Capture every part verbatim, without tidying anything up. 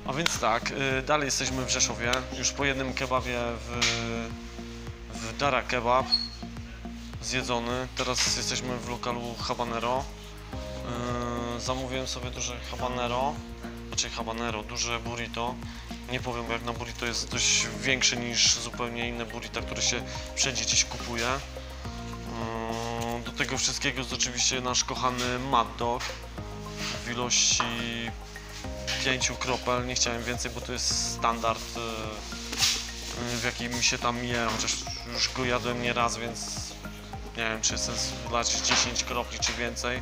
A więc tak, yy, dalej jesteśmy w Rzeszowie, już po jednym kebabie w, w Dara Kebab zjedzony. Teraz jesteśmy w lokalu Habanero. Yy, zamówiłem sobie duże habanero, znaczy habanero, duże burrito. Nie powiem, bo jak na burrito jest dość większy niż zupełnie inne burrito, które się wszędzie gdzieś kupuje. Yy, do tego wszystkiego jest oczywiście nasz kochany Mad Dog w ilości pięciu kropel. Nie chciałem więcej, bo to jest standard, yy, w jakim się tam je, chociaż już go jadłem nie raz, więc nie wiem, czy jest sens dać dziesięć kropli czy więcej.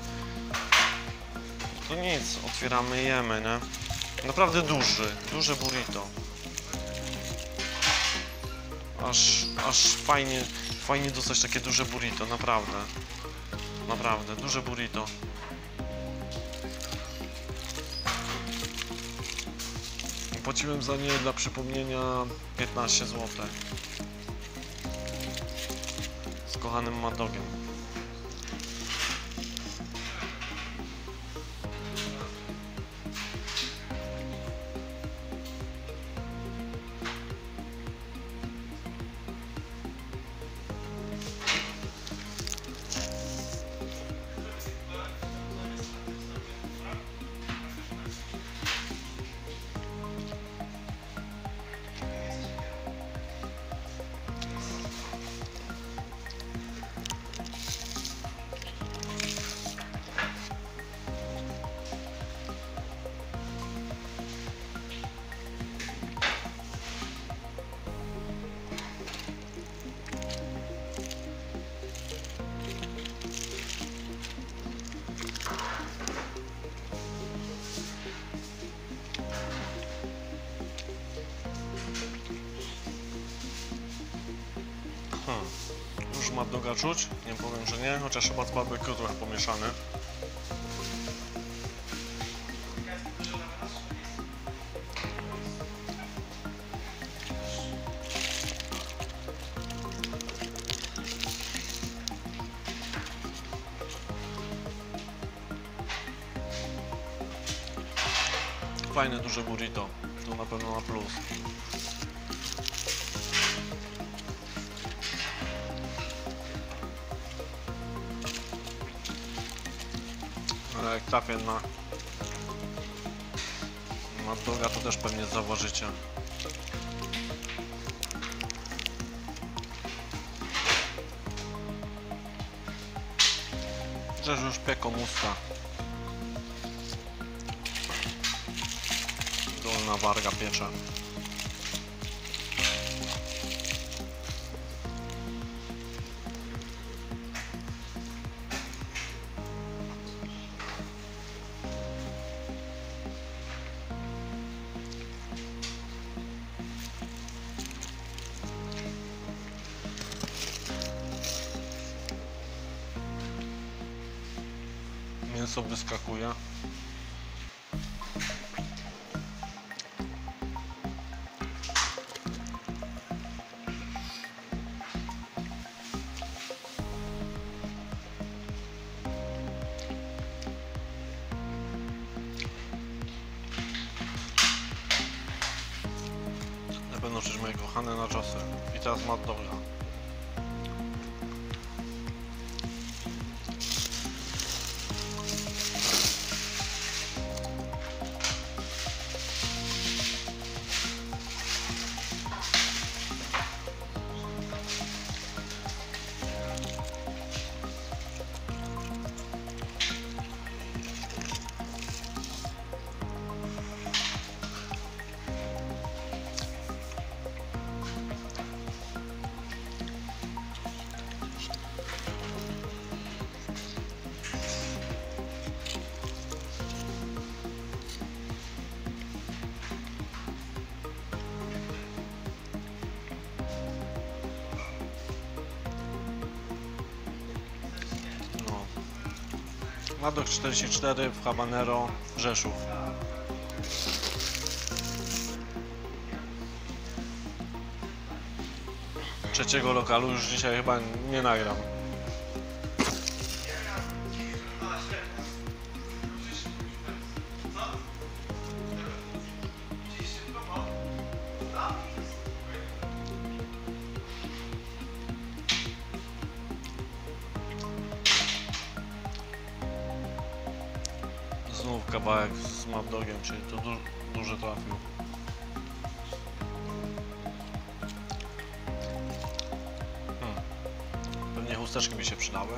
To nic, otwieramy i jemy, nie? Naprawdę duży, duży burrito. Aż, aż fajnie, fajnie dostać takie duże burrito, naprawdę. Naprawdę, duże burrito. Płaciłem za nie, dla przypomnienia, piętnaście złotych. Z kochanym Mad Dogiem. Hmm. Już Mad Doga czuć? Nie powiem, że nie, chociaż chyba z barbecue trochę pomieszany. Fajne, duże burrito, to na pewno na plus. Ale jak trafię na Mad Doga, to też pewnie zauważycie. Też już pieką usta. Dolna warga piecze. Mięso wyskakuje. Na pewno przecież moje kochane naczosy. I teraz Mad Doga. Mad Dog czterdzieści cztery w Habanero, Rzeszów. Trzeciego lokalu już dzisiaj chyba nie nagram. kawałek z Mad Dogiem, czyli to du duży trafił. Hmm. Pewnie chusteczki by się przydały.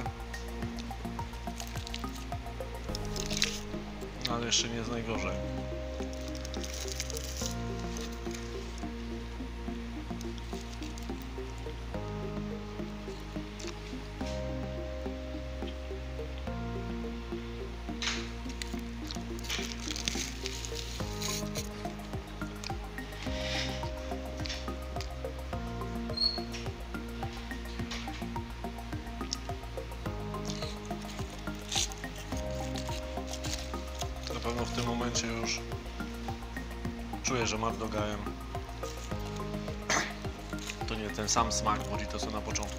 Ale jeszcze nie jest najgorzej. Na pewno w tym momencie już czuję, że Mad Dogiem to nie ten sam smak burrito co na początku.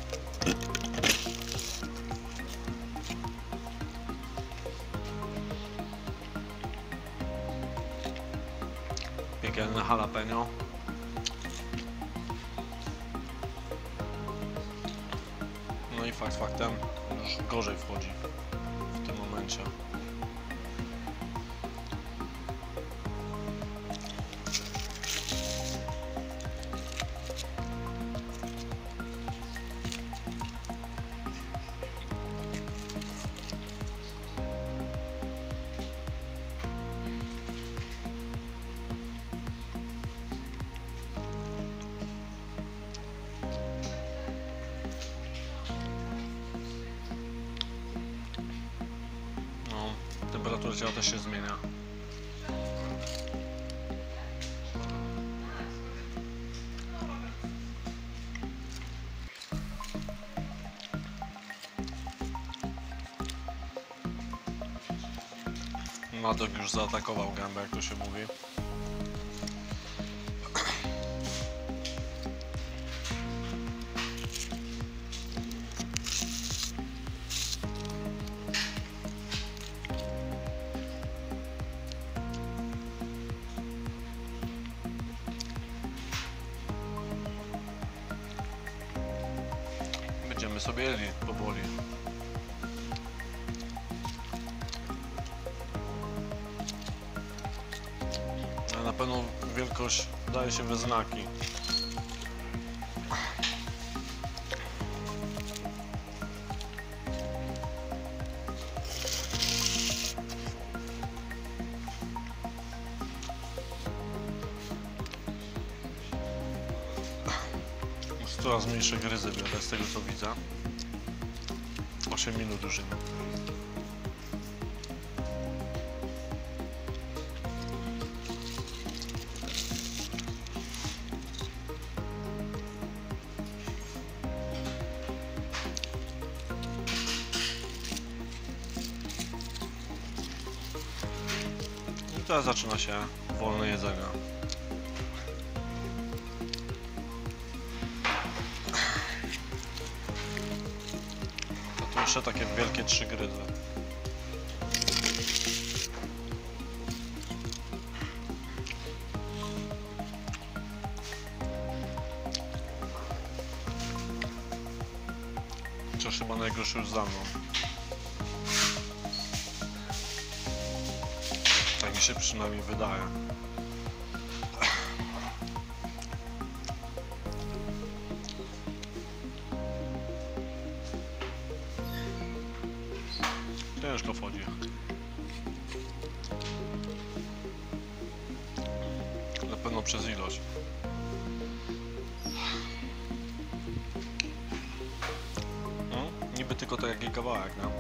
Piekielne jalapeno. No i fakt faktem już gorzej wchodzi w tym momencie. Temperatura ciała też się zmienia. Mad Dog już zaatakował gębę, jak to się mówi. Będziemy sobie jedli powoli. A na pewno wielkość daje się we znaki. Coraz mniejsze gryzy biorę z tego co widzę. osiem minut już idę. I teraz zaczyna się wolne jedzenie. Jeszcze takie wielkie trzy gryzy. Chociaż chyba najgorszy już za mną. Tak mi się przynajmniej wydaje. Ciężko wchodzi. Na pewno przez ilość. No, niby tylko taki kawałek, no.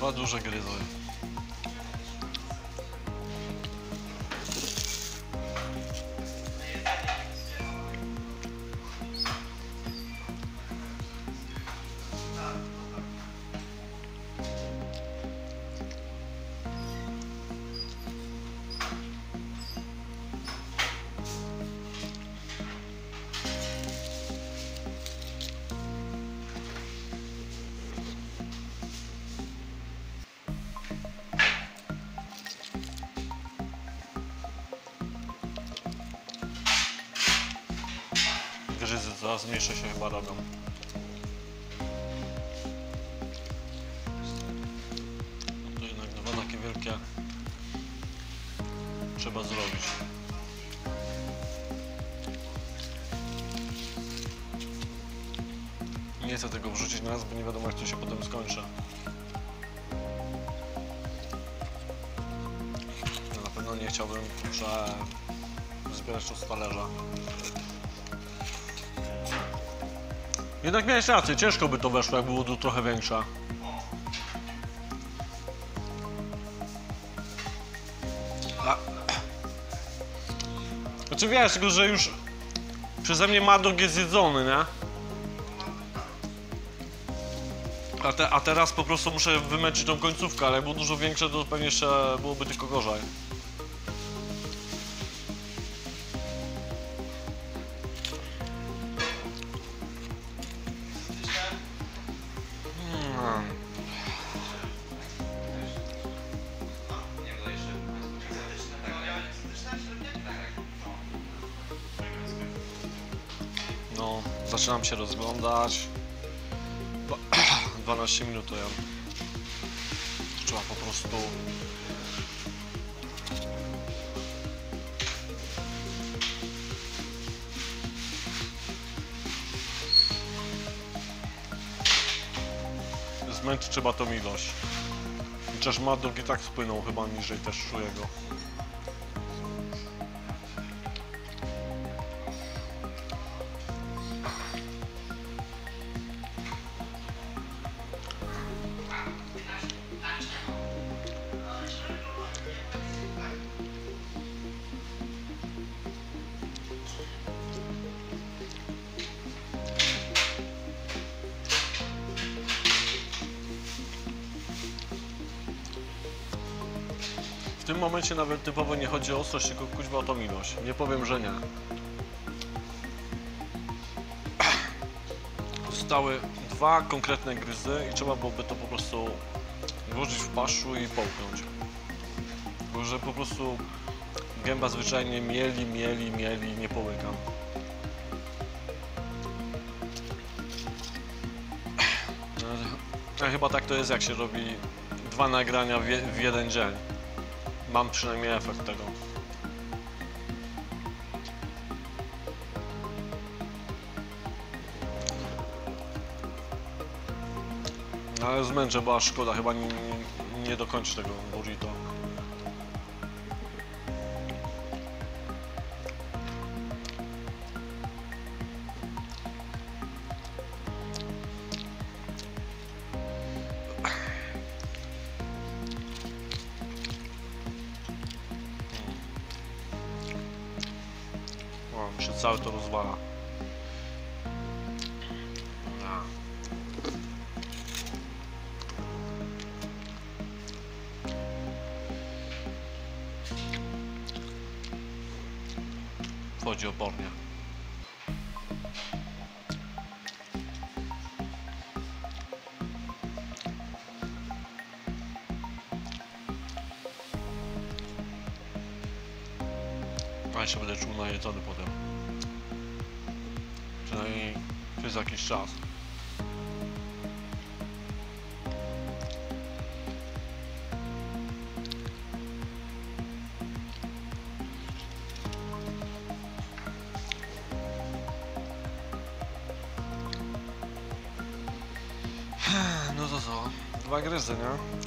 Dwa duże gryzy. Gryzy coraz mniejsze się chyba robią. No to jednak dwa takie wielkie trzeba zrobić. Nie chcę tego wrzucić na raz, bo nie wiadomo, jak to się potem skończy. No, na pewno nie chciałbym, że zbierać to z talerza. Jednak miałeś rację, ciężko by to weszło, jak było to trochę większe. A... Znaczy wiesz, tylko że już przeze mnie madog jest jedzony, nie? A, te, a teraz po prostu muszę wymęczyć tą końcówkę, ale jak było dużo większe, to pewnie jeszcze byłoby tylko gorzej. No, zaczynam się rozglądać. dwanaście minut to ja. Trzeba po prostu... Zmęczyć trzeba tą ilość. Chociaż madog i tak spłynął chyba niżej, też czuję go. W tym momencie nawet typowo nie chodzi o ostrość, tylko kuźwa o tą ilość. Nie powiem, że nie. Zostały dwa konkretne gryzy i trzeba byłoby to po prostu włożyć w paszu i połknąć. Bo że po prostu gęba zwyczajnie mieli, mieli, mieli, nie połykam. A chyba tak to jest, jak się robi dwa nagrania w, w jeden dzień. Mam przynajmniej efekt tego. Ale zmęczę, bo aż szkoda, chyba nie, nie, nie dokończę tego burrito. O, mi się całe to rozwala. Wchodzi opornie. A jeszcze będę czuł najedzony potem. Przynajmniej przez jakiś czas. No to co? Dwa gryzy, nie?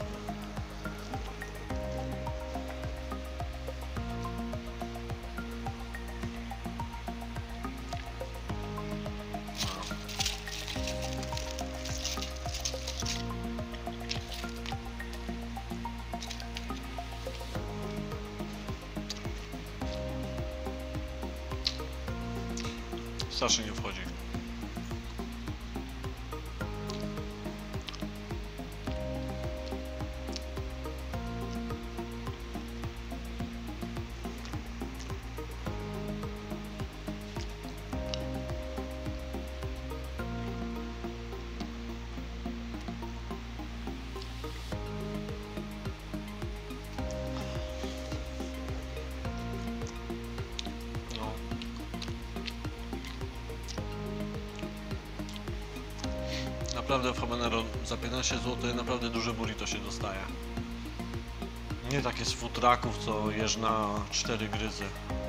strasznie nie wchodzi. Naprawdę w habanero za piętnaście złotych naprawdę duże burrito się dostaje. Nie takie z futraków, co jesz na cztery gryzy.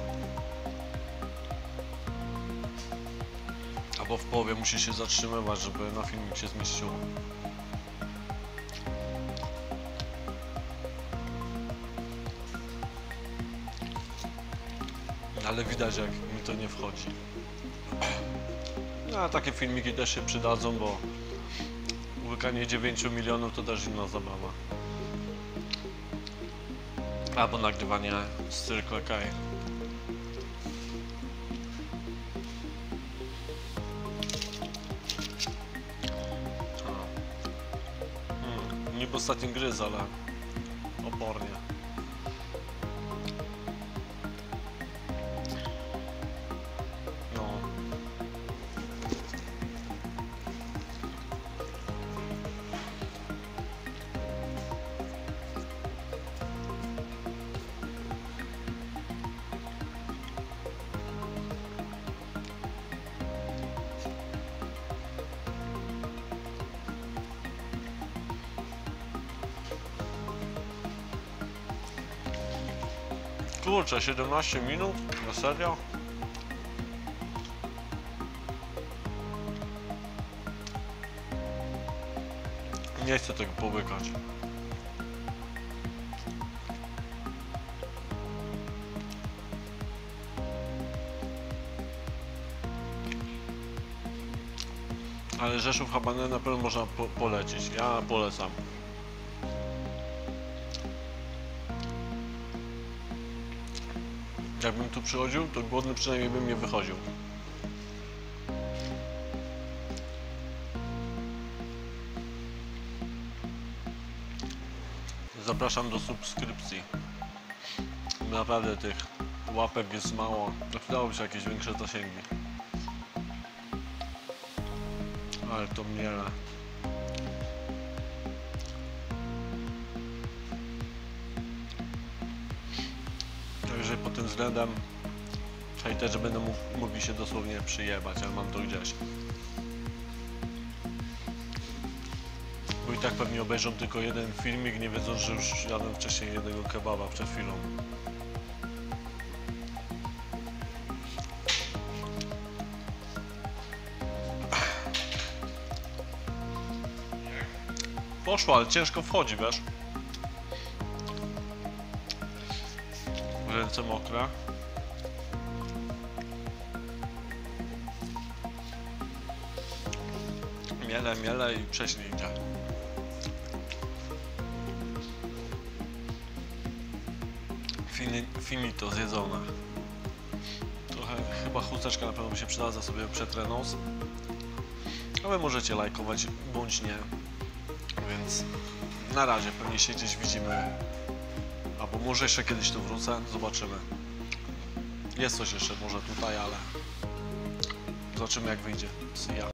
Albo w połowie musisz się zatrzymywać, żeby na filmik się zmieściło. Ale widać, jak mi to nie wchodzi. No, a takie filmiki też się przydadzą, bo łykanie dziewięciu milionów to też inna zabawa. Albo nagrywanie z Circle K. Hmm, niby ostatni gryz, ale opornie. No. Kurczę, siedemnaście minut? Na serio? Nie chcę tego połykać. Ale Rzeszów habanero na pewno można po polecić. Ja polecam. Jakbym tu przychodził, to głodny przynajmniej bym nie wychodził. Zapraszam do subskrypcji. Naprawdę tych łapek jest mało. Przydałoby się jakieś większe zasięgi. Ale to miele. Także pod tym względem hejterzy będą mogli się dosłownie przyjebać, ale mam to gdzieś. Bo i tak pewnie obejrzą tylko jeden filmik, nie wiedząc, że już jadłem wcześniej jednego kebaba przed chwilą. Poszło, ale ciężko wchodzi, wiesz? Ręce mokre. Miele, miele i prześlij idzie. Fini, finito, zjedzone. Trochę chyba chusteczka na pewno by się przydała, za sobie przetrę nos. A wy możecie lajkować bądź nie. Więc na razie pewnie się gdzieś widzimy. Albo może jeszcze kiedyś tu wrócę, zobaczymy. Jest coś jeszcze może tutaj, ale zobaczymy jak wyjdzie. See ya.